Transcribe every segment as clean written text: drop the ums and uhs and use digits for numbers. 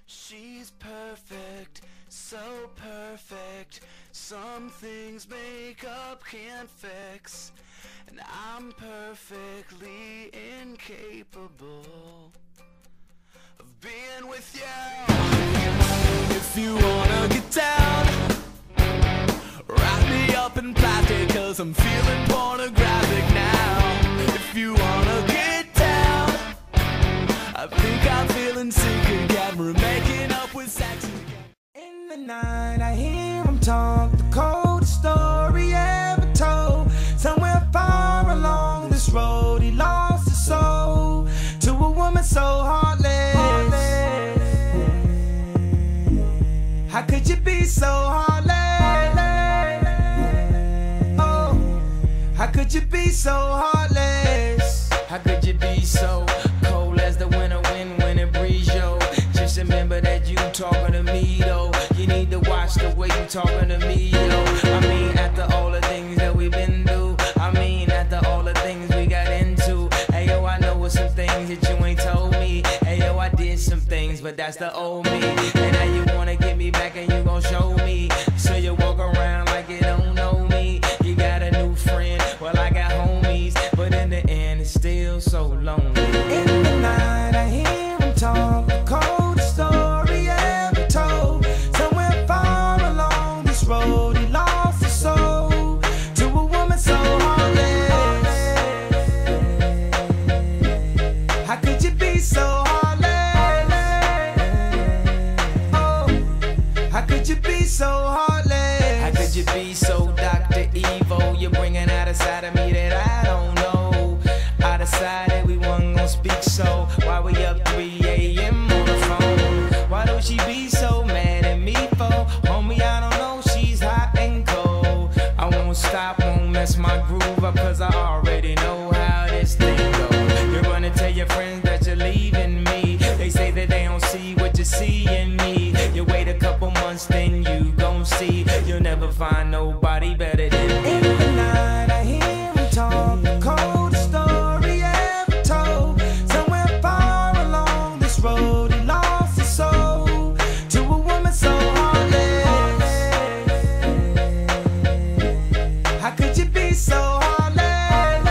She's perfect, so perfect. Some things makeup can't fix, and I'm perfectly incapable of being with you. If you wanna get down, wrap me up in plastic, 'cause I'm feeling pornographic now. If you wanna get down, I think I'm feeling sick again. We're making up with sex again. In the night I hear him talk, the coldest story ever told. Somewhere far along this road he lost his soul to a woman so heartless. How could you be so heartless? Oh, how could you be so heartless? How could you be so cold as the winter wind when it breeze, yo? Just remember that you talking to me, though. You need to watch the way you talking to me, yo. I mean, after all the things that we've been through, I mean, after all the things we got into. Hey, yo, I know some things that you ain't told me. Hey, yo, I did some things, but that's the old me. And now you wanna get me back and you gon' show me. So you walk around like you don't know me. You got a new friend, well, I got homies, but in the end, it's still so lonely. In the night I hear him talk, the coldest story ever told. Somewhere far along this road he lost his soul to a woman so heartless. How could you be so heartless? Oh, how could you be so heartless? How could you be so Dr. Evil? You're bringing out a side of me that I don't know. I decided we wasn't gonna speak, so why we up 3 a.m. on the phone? Why don't she be so mad at me for? Homie, I don't know, she's hot and cold. I won't stop, won't mess my groove up, 'cause I already know how this thing goes. You're gonna tell your friends that you're leaving me. They say that they don't see what you see in me. You wait a couple months, then you gon' see. You'll never find nobody better than me. In the night I hear him talk, the coldest story ever told. Somewhere far along this road he lost his soul to a woman so heartless. How could you be so heartless?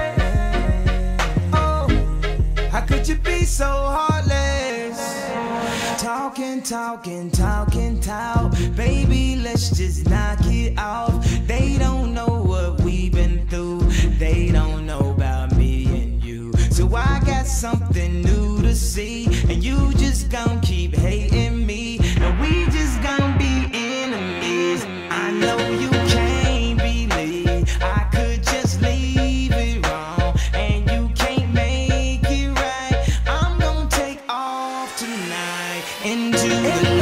Oh, how could you be so heartless? Talking, talking, talking, talk. Baby, let's just knock it off. They don't know what we've been through. They don't know about me and you. So I got something new to see, and you just gon' keep hating me, and we just gon' be enemies. I know you can't believe I could just leave it wrong, and you can't make it right. I'm gonna take off tonight into the